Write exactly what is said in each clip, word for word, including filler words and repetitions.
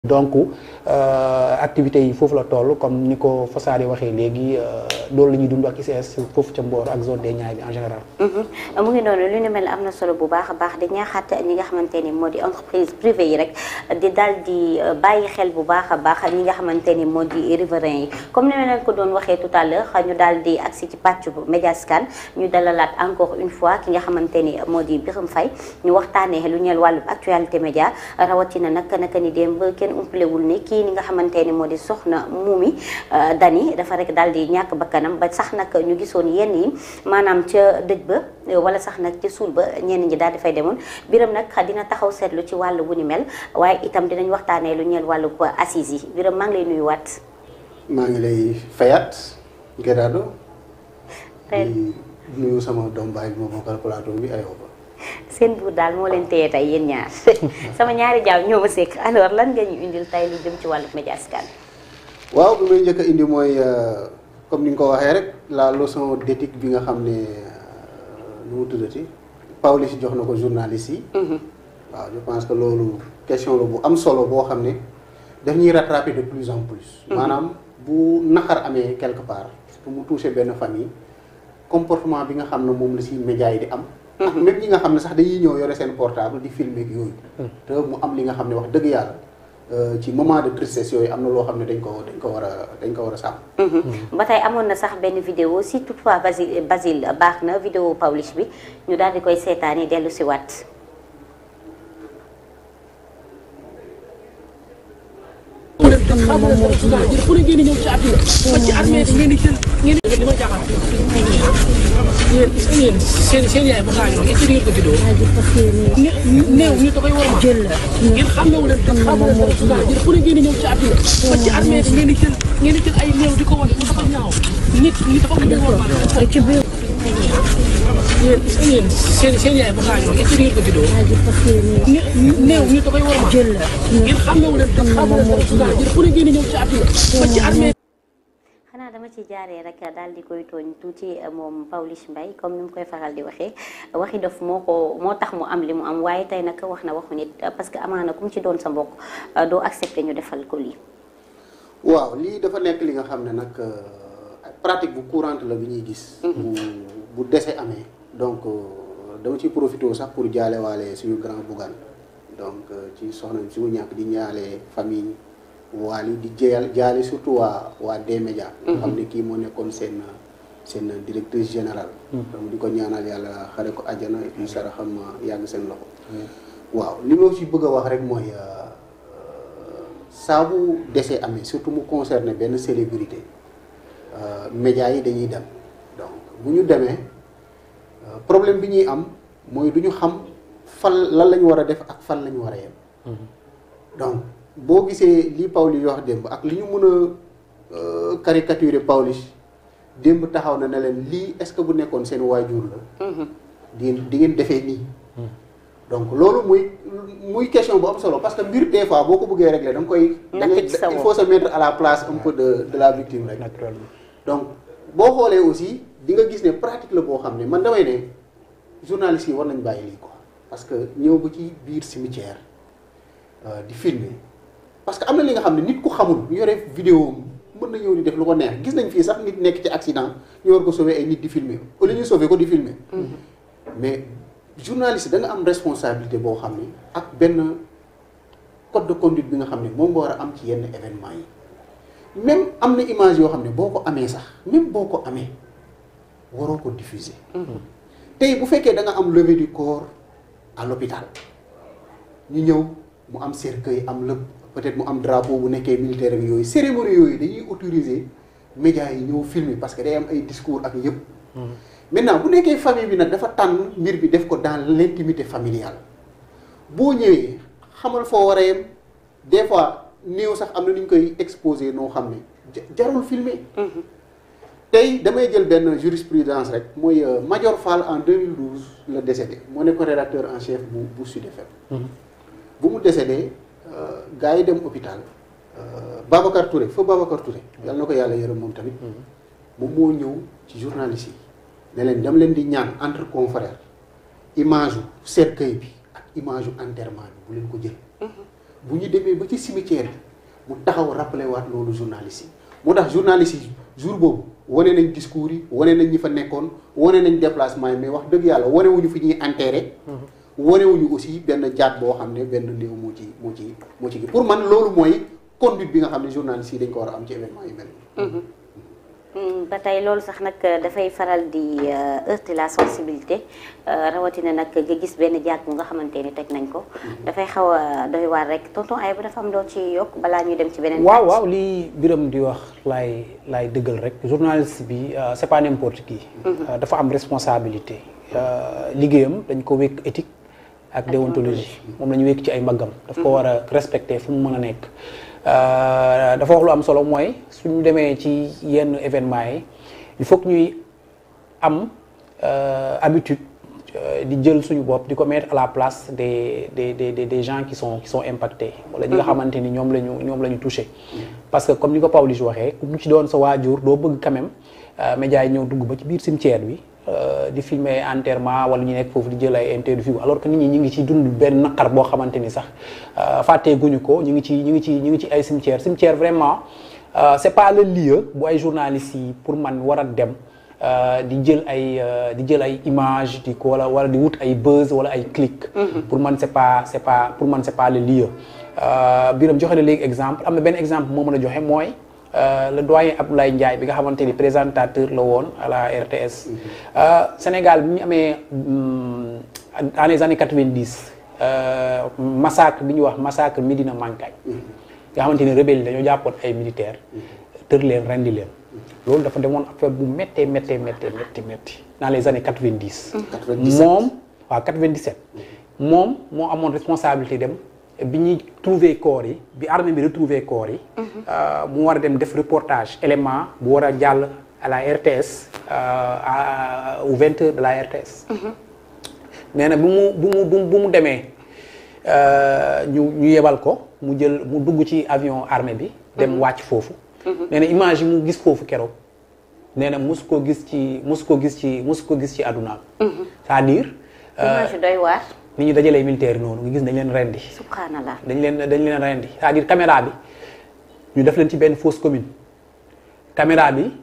donc activités yi foofu la toll comme ni ko Fassady waxee léegi loolu la ñuy dund ak I C S foofu ca Mboro ak zone des Niayes bi en général. mu ngi noonu lu ni mel am na solo bu baax a baax di ñaaxaat ñi nga xamante ni moo di entreprise privée yi rek di daal di bàyyi xel bu baax a baax ñi nga xamante ni moo di riverains yi comme ni ma leen ko doon waxee tout à l'heure ñu daal di agsi ci pàcc bu Mediascan ñu dalalaat encore une fois ki nga xamante ni moo di Birame Faye ñu waxtaanee lu ñeel wàllu actualité média rawatina nag naka ni démb kenn umpalewul ni kii ni nga xamante ni moo di soxna Momy Dany dafa rek daal di ñàkk bakkanam ba sax nag ñu gisoon yenn yi maanaam ca dëj ba wala sax nag ca suul ba ñenn ñi daal di fay demoon Birame nag dina taxaw seetlu ci wàllu wu ni mel waaye itam dinañ waxtaanee lu ñeel wàllu assises yi Birame maa ngi lay nuyuwaat. maa ngi lay fayaat Gerardo di nuyu sama doom baay bi ma bokkal plateau bi Ayoba. seen buur daal moo leen téye tey yéen ñaar sama ñaari jaaw ñoo ma sekk alors lan nga ñu indil tey lu jëm ci wàllu Mediascan. waaw bi may njëkk a indi mooy comme ni nga ko waxee rek la leçon d'éthique bi nga xam ne nu mu tuddati Pawlish jox na ko journaliste yi. waaw je pense que loolu question la bu am solo boo xam ne daf ñuy rattraper de plus en plus. maanaam bu naqar amee quelque part pour mu toucher benn famille comportement bi nga xam ne moom la si média yi di am. ak même ñi nga xam ne sax dañuy ñëw yore seen portable di filmer ak yooyu. te mu am li nga xam ne wax dëgg yàlla ci moment de tristesse yooyu am na loo xam ne dañ ko dañ ko war a dañ ko war a sàmm. ba tey amoon na sax benn vidéo si toutefois Basile Basile baax na vidéo Pawlish bi ñu daal di koy seetaani dellu si waat. xam nga moom moo ci pour ngeen di ñëw ci àdduna ba ci armée bi ngeen di jël ngeen di li ma jaaxal yéen est-ce que yéen seen seen yaay ba gaañoo est-ce que di ngeen ko vidéo néew ñu da koy war ma jël ngeen xamewu leen xam nga leen pour ngeen di ñëw ci àdduna ba ci armée bi ngeen di jël ngeen di jël ay néew di ko wane mu dafa ñaaw nit ñi dafa ko war ma ci biir yéen est-ce que yéen seen seen yaay ba gaañoo est-ce que di ngeen ko vidéo néew ñu da koy war ma jël ngeen xamewu leen xam nga leen pour ngeen di ñëw ci àdduna ba ci armée xanaa dama ci jaaree rek daal di koy tooñ tuuti moom Pawlish Mbaye comme ni mu koy faral di waxee waxi dof moo ko moo tax mu am li mu am waaye tey nag wax na waxu nit parce que amaana ku mu ci doon sa mbokk doo accepter ñu defal ko lii. waaw lii dafa nekk li nga xam ne nag pratique bu courante la bi ñuy gis. bu bu dese amee donc dama ciy profité sax pour jaale waale suñu grand Bougane donc ci soxna suñu ñàkk di ñaale famille. waali di jeyal jaale surtout waa waa D-Média nga xam ne kii moo nekkoon seen seen directrice générale donc di ko ñaanal yàlla xare ko àjjana et puis sara xam yàgg seen loxo waaw li ma ci bëgg a wax rek mooy saa bu desee amee surtout mu concerné benn célébrité médias yi dañuy dem donc bu ñu demee problème bi ñuy am mooy du ñu xam fan lan la ñu war a def ak fan la ñu war a yem donc boo gisee li Pawlish wax démb ak li ñu mën a caricaturer Pawlish démb taxaw na ne leen lii est-ce que bu nekkoon seen waajur la. di di ngeen defee nii. donc loolu muy muy question bu am solo parce que mbir des fois boo ko bëggee régler da nga koy. da ngay il faut se mettre à la place un peu de de la victime rek. naturellement donc boo xoolee aussi di nga gis ne pratique la boo xam ne man damay ne journalistes yi war nañ bàyyi lii quoi parce que ñëw ba ci biir cimetière di filmer. parce que am na li nga xam ne nit ku xamul ñu yore vidéo mën na ñëw di def lu ko neex gis nañ fii sax nit nekk ci accident ñu war ko sauver ay nit di filmer au lieu ñu sauver ko di filmer mais journaliste da nga am responsabilité boo xam ne ak benn code de conduite bi nga xam ne moom nga war a am ci yenn événement yi même am na image yoo xam ne boo ko amee sax même boo ko amee waroo ko diffuser tey bu fekkee da nga am levée du corps à l'hôpital ñu ñëw mu am cercueil am lépp peut-être mu am drapeau bu nekkee militaire ak yooyu cérémonie yooyu dañuy autoriser médias yi ñëw filmer parce que day am ay discours ak yëpp. maintenant bu nekkee famille bi nag dafa tànn mbir bi def ko dans l'intimité familiale boo ñëwee xamal foo war a yem des fois néew sax am na nu ñu koy exposer noo xam ne jarul filmer. tey damay jël benn jurisprudence rek mooy Madior Fall en deux mille douze la décédé moo nekkoon rédacteur en chef bu bu Sud F M. bu mu décédé. gars yi dem hôpital Babacar Touré fa Babacar Touré yàlla na ko yàlla yërëm moom tamit moom moo ñëw ci journaliste yi ne leen dama leen di ñaan entre confrères image u cercueil bi ak image u enterrement bi bu leen ko jël bu ñu demee ba ci cimetière bi mu taxaw rappelé waat loolu journaliste yi moo tax journaliste yi jour boobu wane nañ discours yi wane nañ ñi fa nekkoon wane nañ déplacement yi mais wax dëgg yàlla wane wuñu fi ñuy enterré wane wuñu aussi benn jaat boo xam ne benn néew moo ci moo ci moo ci pour man loolu mooy conduite bi nga xam ne journaliste yi dañ ko war a am ci événement yu mel nii. ba tey loolu sax nag dafay faral di heurter la sensibilité rawatina nag nga gis benn jaat bu nga xamante ni teg nañ ko dafay xaw a doy waar rek tonton ay bu dafa am loo ci yokk balaa ñuy dem ci beneen. waaw waaw lii Birame di wax laay laay dëggal rek journaliste bi c'est pas n'importe qui. dafa am responsabilité. liggéeyam dañ ko wékk éthique ak déontologie moom la ñu wékk ci ay mbaggam. daf ko war a respecter fu mu mën a nekk. dafa wax lu am solo mooy suñu demee ci yenn événements yi il faut que ñuy am habitude di jël suñu bopp di ko mettre à la place des des des des gens qui sont qui sont impactés. wala ñi nga xamante ni ñoom la ñu ñoom la ñu touché. parce que comme ni ko Pawlish waxee ku ci doon sa waajur doo bëgg quand même médias yi ñëw dugg ba ci biir cimetière bi. di filmer enterrement wala ñu nekk foofu di jël ay interview alors que nit ñi ñu ngi ci dund benn naqar boo xamante ni sax fàtteeguñu ko ñu ngi ci ñu ngi ci ñu ngi ci ay cimetière cimetière vraiment c'est pas le lieu bu ay journalistes yi pour man war a dem di jël ay di jël ay image di ko wala wala di wut ay buzz wala ay clic pour man c'est pas c'est pas pour man c'est pas le lieu Birame joxe na léegi exemple am na benn exemple moo mën a joxe mooy Euh, le doyen Abdoulaye Ndiaye bi nga xamante ni présentateur la woon à la R T S. Euh, Sénégal bi ñu amee dans les années quatre-vingt-dix euh, massacre bi ñuy wax massacre Médina Mankagne nga xamante ni rebelle yi dañoo jàppoon ay militaires tër leen rendi leen loolu dafa demoon affaire bu méttee méttee méttee métti métti dans les années quatre-vingt-dix. moom waaw quatre-vingt-dix-sept moom moo amoon responsabilité dem. bi ñuy trouver corps yi bi armée bi retrouver corps yi mu war a dem def reportage élément bu war a jàll à la R T S aux vingt heures de la R T S nee na bu mu bu mu bu mu demee ñu ñu yebal ko mu jël mu dugg ci avion armée bi dem wàcc foofu nee na image yi mu gis foofu keroog nee na mosu ko gis ci mosu ko gis ci mosu ko gis ci àddunaam c'est-à-dire image doy waar nit ñi dajalee militaire noonu nga gis dañ leen rendi. subhanallah dañ leen dañ leen rendi c'est-à-dire caméra bi ñu def leen ci benn fausse commune caméra bi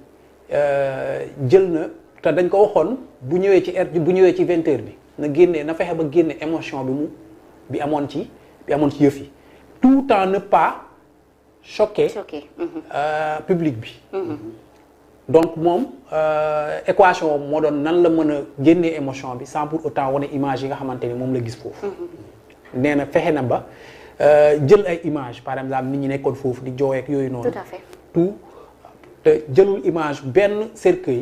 jël na te dañ ko waxoon bu ñëwee ci heure bu ñëwee ci vingt heures bi na génne na fexe ba génne émotion bi mu bi amoon ci bi amoon ci yëf yi tout en ne pas choquer euh, public bi. donc moom équation moo doon nan la mën a génnee émotion bi sans pour autant wane image yi nga xamante ni moom la gis foofu. nee na fexe na ba jël ay image par exemple nit ñi nekkoon foofu di jooy ak yooyu noonu. tout à fait tout te jëlul image benn cercueil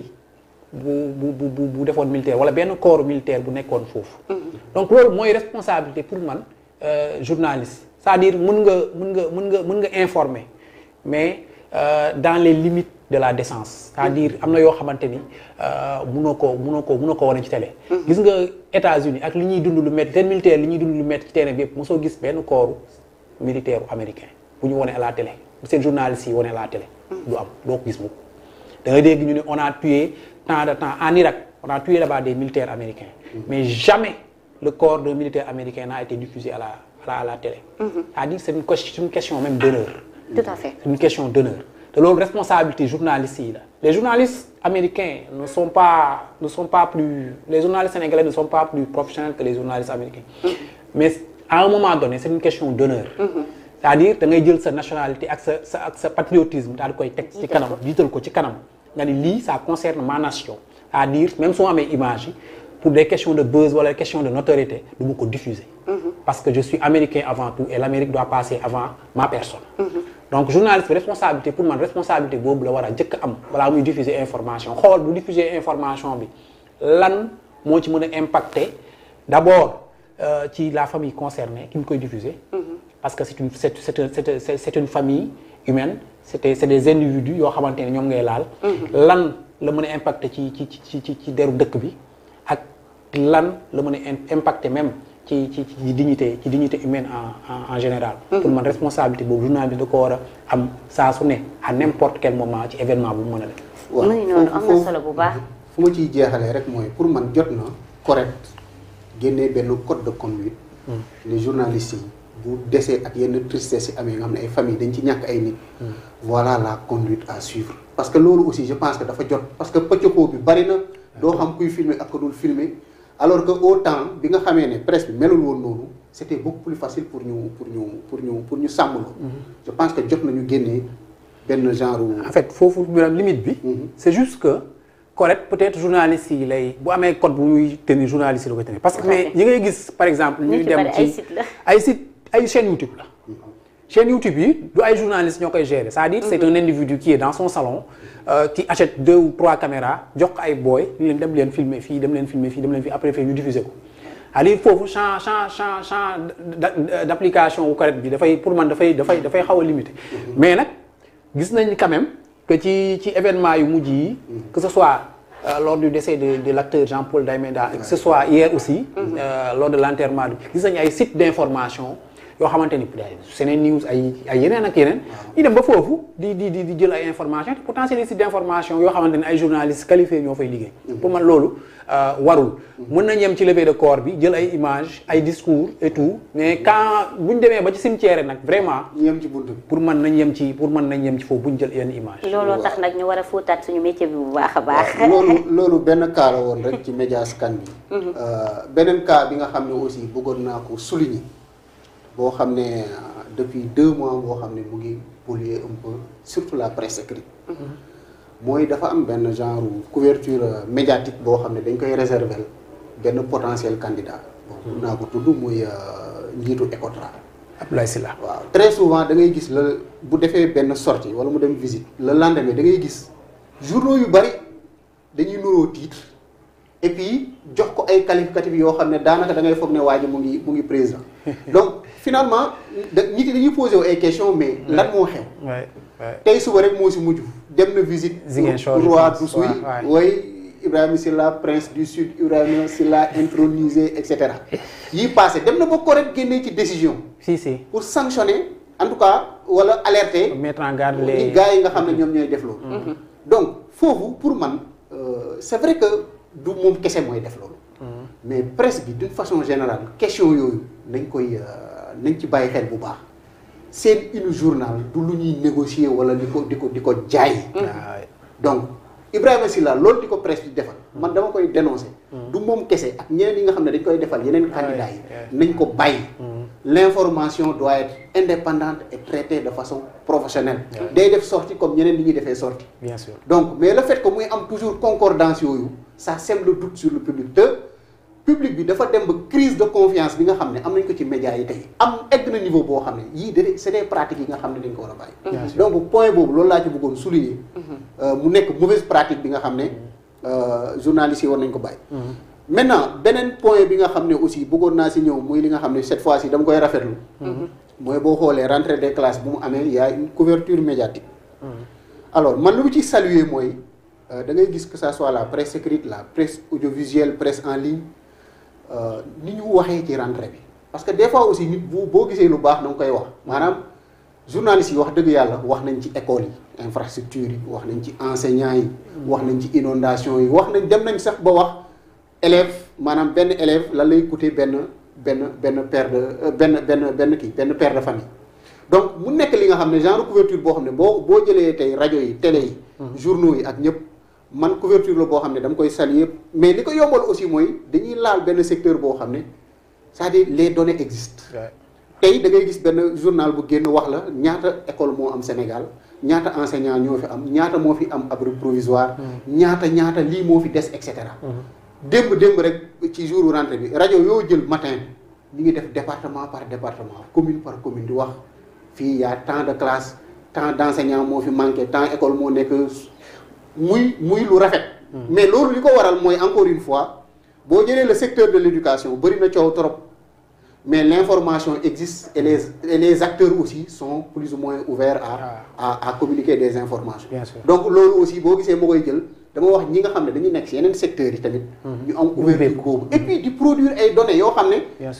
bu bu bu bu defoon militaire wala benn corps militaire bu nekkoon foofu. donc loolu mooy responsabilité pour man journaliste c'est-à-dire mën nga mën nga mën nga mën nga informer mais dans les limites. de la décence c'est-à-dire am na yoo xamante ni mënoo ko mënoo ko mënoo ko wane ci télé. gis nga États-Unis ak li ñuy dund lu métti seen militaire li ñuy dund lu métti ci terrain bi yëpp mosoo gis benn corps militaire américain bu ñu wane à la télé bu seen journalistes yi wane à la télé. du am doo ko gis mukk da nga dégg ñu ne on a tué tant de temps en Irak on a tué là-bas des militaires américains. mais jamais le corps d'un militaire américain n'a été diffusé à la à la, à la télé. c'est-à-dire c'est une question une question même d'honneur. tout à fait c'est une question d'honneur. te loolu responsabilité journalistes yi la les journalistes américains ne sont pas ne sont pas plus les journalistes sénégalais ne sont pas plus professionnels que les journalistes américains. mais à un moment donné c'est une question d'honneur. c'est-à-dire da ngay jël sa nationalité ak sa sa ak sa patriotisme daal di koy teg ci kanam jiital ko ci kanam nga ni lii ça concerne ma nation. c'est-à-dire même soo amee image yi pour des questions de buzz wala des questions de notoriété du ma ko diffuser. parce que je suis américain avant tout et l'Amérique doit passer avant ma personne. donc journaliste bi responsabilité pour man responsabilité boobu la war a jëkk am balaa muy diffuser information xool bu diffuser information bi lan moo ci mën a impacter d'abord euh, ci la famille concernée ki ñu koy diffuser. parce que c'est une c'est c'est c'est c'est une famille humaine c'est c'est des individus yoo xamante ne ñoom ngay laal. lan la mën a impacter ci ci ci ci ci deru dëkk bi ak lan la mën a impacter même. ci ci ci dignité ci dignité humaine en en en général. pour man responsabilité boobu journal bi da ko war a am saa su ne à n'importe quel moment ci événement bu mu mën a def. waaw muy noonu am na solo bu baax. fu ma ciy jeexalee rek mooy pour man jot na correct génnee benn code de conduite. les journalistes yi bu desee ak yenn tristesse yi amee nga xam ne ay famille dañ ci ñàkk ay nit. voilà la conduite à suivre. parce que loolu aussi je pense que dafa jot parce que pëccëxoo bi bari na doo xam kuy filmer ak ko dul filmer alors que au temps bi nga xamee ne presse bi melul woon noonu c'était beaucoup plus facile pour ñu pour ñu pour ñu pour ñu sàmm loolu. je pense que jot nañu génnee benn genre. en fait foofu limite bi. c'est juste que. correct peut-être journaliste yi lay bu amee code bu muy tenir journaliste yi la koy tenir parce que mais ñi ngay gis par exemple ñuy dem ci ay site ay chaîne YouTube la chaîne YouTube yi du ay journalistes ñoo koy gérer c'est-à-dire c'est un individu qui est dans son salon euh, qui achète deux ou trois caméras jox ko ay booy ñu leen dem leen filmer fii dem leen filmer fii dem leen fii après fii ñu diffuser ko c'est-à-dire foofu champ champ champ champ d'application wu correct bi dafay pour man dafay dafay dafay xaw a limité mais nag gis nañ quand même que ci ci événement yu mujj yi que ce soit euh, lors du décès de de l'acteur Jean-Paul Diméda que ce soit hier aussi euh, lors de l'enterrement gis nañu ay sites d'information yoo xamante ni Sene News ay ay yeneen ak yeneen ñu dem ba foofu di di di jël ay information te pourtant c'est des sites d'information yoo xamante ni ay journalistes qualifiés ñoo fay liggéey pour man loolu warul mën nañ yem ci levée de corps bi jël ay images ay discours et tout mais quand bu ñu demee ba ci cimetière nag vraiment yem ci buntu pour mën nañ yem ci pour mën nañ yem ci foofu bu ñu jël yenn image looloo tax nag ñu war a fóotaat suñu métier bi bu baax a baax loolu loolu benn cas la woon rek ci média scan bi beneen cas bi nga xam ne aussi bëggoon naa ko souligner boo xam ne depuis deux mois boo xam ne mu ngi polluer un peu surtout la presse écrite mooy dafa am benn genre couverture médiatique boo xam ne dañ koy réserver benn potentiel candidat bon mun naa ko tudd muy njiitu Ecotra Abdoulaye Sylla waaw très souvent da ngay gis la bu defee benn sortie wala mu dem visite le lendemain da ngay gis journaux yu bari dañuy nuroo titre et puis jox ko ay qualificatifs yoo xam ne daanaka da ngay foog ne waa ji mu ngi mu ngi président donc finalement da nit yi dañuy posé wu ay questions mais lan moo xew tey suba rek moo si mujj dem na visite roi d'Oussouye way Ibrahima Sylla prince du sud Ibrahima Sylla intronisé et cetera yii passé dem na ba ko rek génnee ci décision si si pour sanctionner en tout cas wala alerter mettre en garde les gars yi nga xam ne ñoom ñooy def loolu donc foofu pour man c'est vrai que du moom kese mooy def loolu mais presse bi d'une façon générale question yooyu nañ koy nañ ci bàyyi xel bu baax seen une journal du lu ñuy négocier wala di ko di ko di ko jaay donc Ibrahima Sylla loolu di ko presse bi defal man dama koy dénoncer du moom kese ak ñeneen yi nga xam ne dañ koy defal yeneen candidats yi nañ ko bàyyi l'information doit être indépendante et traitée de façon professionnelle day def sortie comme ñeneen li ñuy defee sortie bien sûr donc mais le fait que muy am toujours concordance yooyu ça sème le doute sur le public te public bi dafa dem ba crise de confiance bi nga xam ne am nañ ko ci médias yi tey am egg na niveau boo xam ne yii de c'est des pratiques yi nga xam ne dañ ko war a bàyyi donc point boobu loolu laa ci bëggoon souligner mu nekk mauvaise pratique bi nga xam ne journalistes yi war nañ ko bàyyi maintenant beneen point bi nga xam ne aussi bëggoon naa si ñëw muy li nga xam ne cette fois-ci dama koy rafetlu mooy boo xoolee rentrée des classes bu mu amee y a une couverture médiatique alors man lu mu ci saluer mooy da ngay gis que ça soit la presse écrite la presse audiovisuelle presse en ligne ni ñu waxee ci rentrée bi parce que des fois aussi nit bu boo gisee lu baax da nga koy wax maanaam journalistes yi wax dëgg yàlla wax nañ ci école yi infrastructure yi wax nañ ci enseignants yi wax nañ ci inondation yi wax nañ dem nañ sax ba wax élève maanaam benn élève lan lay coûter benn benn benn père de benn benn benn kii benn père de famille donc mu nekk li nga xam ne genre couverture boo xam ne boo boo jëlee tey rajo yi télé yi journaux yi ak ñëpp man couverture la boo xam ne dama koy saluer mais li ko yombal aussi mooy dañuy laal benn secteur boo xam ne c'est-à-dire les données existent tey da ngay gis benn journal bu génn wax la ñaata école moo am Sénégal ñaata enseignant ñoo fi am ñaata moo fi am abri provisoire ñaata ñaata lii moo fi des et cetera démb démb rek ci jour rentrée bi rajo yoo jël matin ñu ngi def département par département commune par commune di wax fii y a tant de classes tant d'enseignants moo fi manqué tant école moo nekk muy muy lu rafet mais loolu li ko waral mooy encore une fois boo jëlee le secteur de l'éducation bëri na coow trop mais l'information existe et les et les acteurs aussi sont plus ou moins ouverts à à à communiquer des informations donc loolu aussi boo gisee moo koy jël dama wax ñi nga xam ne dañuy nekk ci yeneen secteurs yi tamit ñu am ouverture boobu et puis di produire ay données yoo xam ne